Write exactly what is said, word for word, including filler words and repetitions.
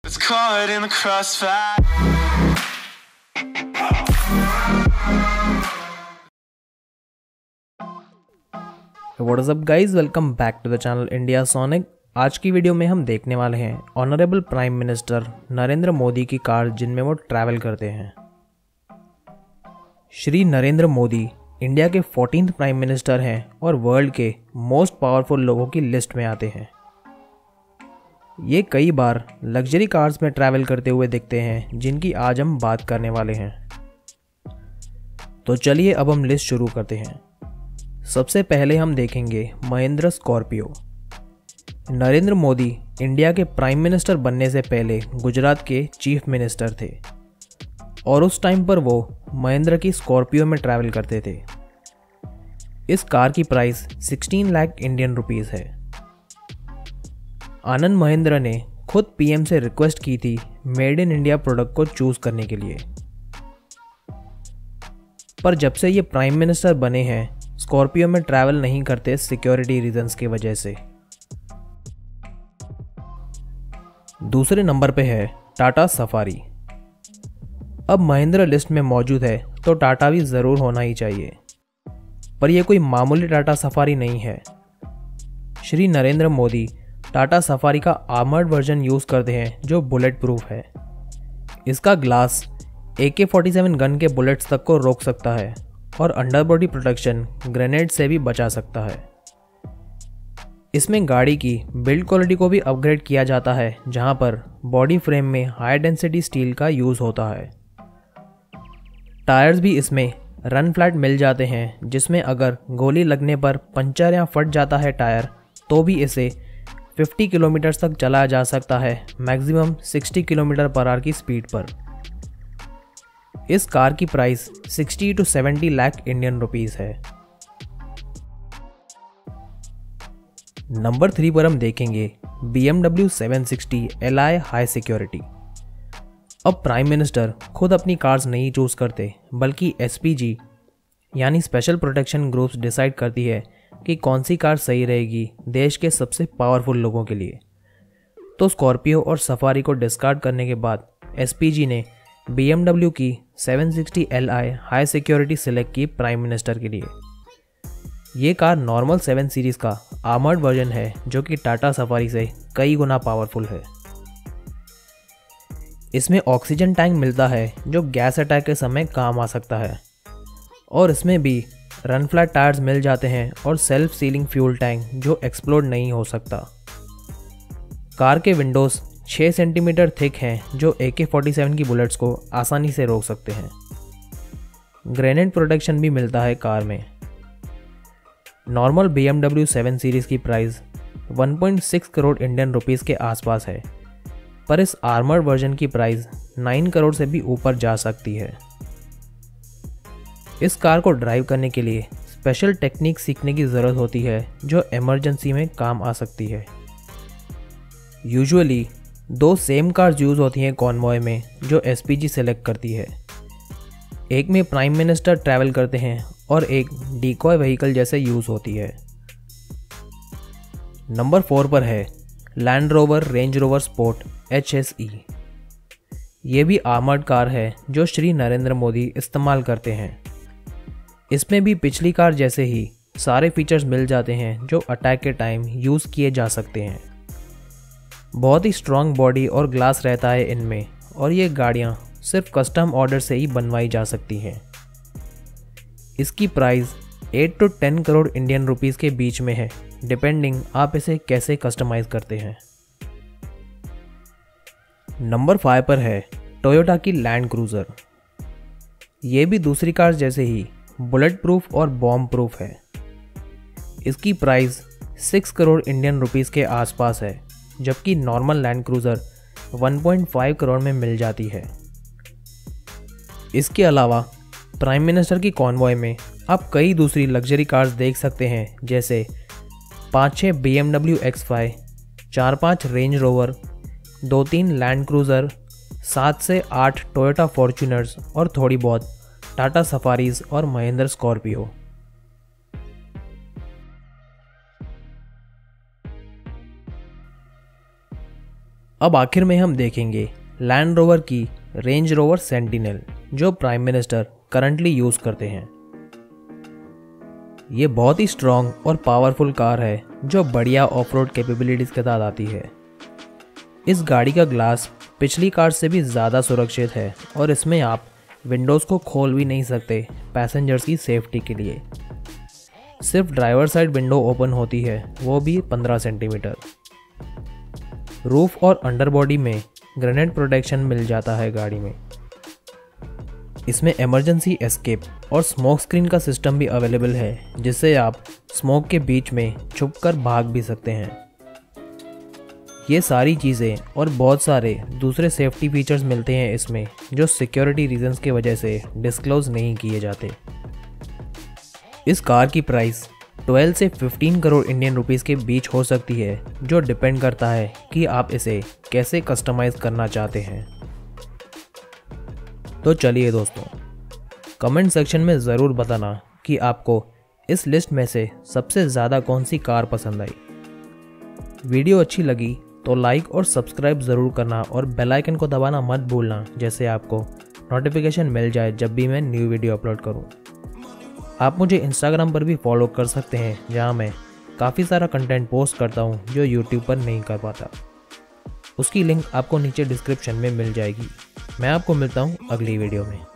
It's caught in the crossfire. What is up guys, welcome back to the channel India Sonic। आज की video में हम देखने वाले हैं honourable prime minister Narendra Modi की कार जिनमें वो ट्रैवल करते हैं। श्री नरेंद्र मोदी इंडिया के फोर्टीन्थ प्राइम मिनिस्टर हैं और वर्ल्ड के मोस्ट पावरफुल लोगों की लिस्ट में आते हैं। ये कई बार लग्जरी कार्स में ट्रैवल करते हुए दिखते हैं जिनकी आज हम बात करने वाले हैं। तो चलिए अब हम लिस्ट शुरू करते हैं। सबसे पहले हम देखेंगे महिंद्रा स्कॉर्पियो। नरेंद्र मोदी इंडिया के प्राइम मिनिस्टर बनने से पहले गुजरात के चीफ मिनिस्टर थे और उस टाइम पर वो महिंद्रा की स्कॉर्पियो में ट्रैवल करते थे। इस कार की प्राइस सोलह लाख इंडियन रुपीस है। आनंद महिंद्रा ने खुद पीएम से रिक्वेस्ट की थी मेड इन इंडिया प्रोडक्ट को चूज करने के लिए, पर जब से ये प्राइम मिनिस्टर बने हैं स्कॉर्पियो में ट्रैवल नहीं करते सिक्योरिटी रीजंस की वजह से। दूसरे नंबर पे है टाटा सफारी। अब महिंद्रा लिस्ट में मौजूद है तो टाटा भी ज़रूर होना ही चाहिए, पर यह कोई मामूली टाटा सफारी नहीं है। श्री नरेंद्र मोदी टाटा सफारी का आर्मर्ड वर्जन यूज़ करते हैं जो बुलेट प्रूफ है। इसका glass A K forty seven gun के बुलेट्स तक को रोक सकता है और अंडरबॉडी प्रोटेक्शन ग्रेनेड से भी बचा सकता है। इसमें गाड़ी की बिल्ड क्वालिटी को भी अपग्रेड किया जाता है, जहां पर बॉडी फ्रेम में हाई डेंसिटी स्टील का यूज़ होता है। टायर्स भी इसमें रन फ्लैट मिल जाते हैं, जिसमें अगर गोली लगने पर पंचर या फट जाता है टायर तो भी इसे पचास किलोमीटर तक चलाया जा सकता है, मैक्सिमम साठ किलोमीटर पर आवर की स्पीड पर। इस कार की प्राइस साठ टू सत्तर लाख इंडियन रुपीस है। नंबर थ्री पर हम देखेंगे B M W seven sixty L I high security. अब प्राइम मिनिस्टर खुद अपनी कार्स नहीं चूज करते, बल्कि एस पी जी यानी स्पेशल प्रोटेक्शन ग्रुप्स डिसाइड करती है कि कौन सी कार सही रहेगी देश के सबसे पावरफुल लोगों के लिए। तो स्कॉर्पियो और सफारी को डिस्कार्ड करने के बाद एस पी जी ने बी एम डब्ल्यू की seven sixty L I high security select की प्राइम मिनिस्टर के लिए। ये कार नॉर्मल सेवन सीरीज़ का आर्मर्ड वर्जन है जो कि टाटा सफारी से कई गुना पावरफुल है। इसमें ऑक्सीजन टैंक मिलता है जो गैस अटैक के समय काम आ सकता है, और इसमें भी रन फ्लैट टायर्स मिल जाते हैं और सेल्फ सीलिंग फ्यूल टैंक जो एक्सप्लोड नहीं हो सकता। कार के विंडोज़ छह सेंटीमीटर थिक हैं जो ए के फोर्टी सेवन की बुलेट्स को आसानी से रोक सकते हैं। ग्रेनेड प्रोटेक्शन भी मिलता है कार में। Normal B M W seven series की price one point six crore Indian rupees के आसपास है, पर इस आर्मर्ड वर्जन की प्राइस नौ करोड़ से भी ऊपर जा सकती है। इस कार को ड्राइव करने के लिए स्पेशल टेक्निक सीखने की ज़रूरत होती है जो इमरजेंसी में काम आ सकती है। यूजुअली दो सेम कार्स यूज़ होती हैं कॉन्वॉय में जो एस पी जी सेलेक्ट करती है। एक में प्राइम मिनिस्टर ट्रैवल करते हैं और एक डिकॉय व्हीकल जैसे यूज़ होती है। नंबर फोर पर है Land Rover Range Rover Sport H S E. ये भी आर्मर्ड कार है जो श्री नरेंद्र मोदी इस्तेमाल करते हैं। इसमें भी पिछली कार जैसे ही सारे फीचर्स मिल जाते हैं जो अटैक के टाइम यूज़ किए जा सकते हैं। बहुत ही स्ट्रॉन्ग बॉडी और ग्लास रहता है इनमें, और ये गाड़ियाँ सिर्फ कस्टम ऑर्डर से ही बनवाई जा सकती हैं। इसकी price eight to ten crore Indian rupees के बीच में है, डिपेंडिंग आप इसे कैसे कस्टमाइज करते हैं। नंबर फाइव पर है टोयोटा की लैंड क्रूज़र। ये भी दूसरी कार जैसे ही बुलेट प्रूफ और बॉम्ब प्रूफ है। इसकी price six crore Indian rupees के आसपास है, जबकि normal Land Cruiser one point five crore में मिल जाती है। इसके अलावा प्राइम मिनिस्टर की कॉन्वॉय में आप कई दूसरी लग्जरी कार्स देख सकते हैं, जैसे पाँच छः B M W X five, चार पाँच रेंज रोवर, दो तीन लैंड क्रूज़र, सात से आठ टोयोटा फॉर्च्यूनर्स और थोड़ी बहुत टाटा सफारीज और महिंद्रा स्कॉर्पियो। अब आखिर में हम देखेंगे लैंड रोवर की रेंज रोवर सेंटिनल, जो प्राइम मिनिस्टर करंटली यूज़ करते हैं। ये बहुत ही स्ट्रॉन्ग और पावरफुल कार है जो बढ़िया ऑफ रोड कैपेबिलिटीज़ के साथ आती है। इस गाड़ी का ग्लास पिछली कार से भी ज़्यादा सुरक्षित है और इसमें आप विंडोज़ को खोल भी नहीं सकते पैसेंजर्स की सेफ्टी के लिए। सिर्फ ड्राइवर साइड विंडो ओपन होती है, वो भी पंद्रह सेंटीमीटर। रूफ और अंडरबॉडी में ग्रेनेड प्रोटेक्शन मिल जाता है गाड़ी में। इसमें इमरजेंसी एस्केप और स्मोक स्क्रीन का सिस्टम भी अवेलेबल है, जिससे आप स्मोक के बीच में छुपकर भाग भी सकते हैं। ये सारी चीज़ें और बहुत सारे दूसरे सेफ्टी फीचर्स मिलते हैं इसमें, जो सिक्योरिटी रीजंस की वजह से डिस्क्लोज नहीं किए जाते। इस कार की प्राइस बारह से पंद्रह करोड़ इंडियन रुपीस के बीच हो सकती है, जो डिपेंड करता है कि आप इसे कैसे कस्टमाइज करना चाहते हैं। तो चलिए दोस्तों, कमेंट सेक्शन में ज़रूर बताना कि आपको इस लिस्ट में से सबसे ज़्यादा कौन सी कार पसंद आई। वीडियो अच्छी लगी तो लाइक और सब्सक्राइब ज़रूर करना और बेल आइकन को दबाना मत भूलना, जैसे आपको नोटिफिकेशन मिल जाए जब भी मैं न्यू वीडियो अपलोड करूं। आप मुझे इंस्टाग्राम पर भी फॉलो कर सकते हैं, जहां मैं काफ़ी सारा कंटेंट पोस्ट करता हूं जो यूट्यूब पर नहीं कर पाता। उसकी लिंक आपको नीचे डिस्क्रिप्शन में मिल जाएगी। मैं आपको मिलता हूं अगली वीडियो में।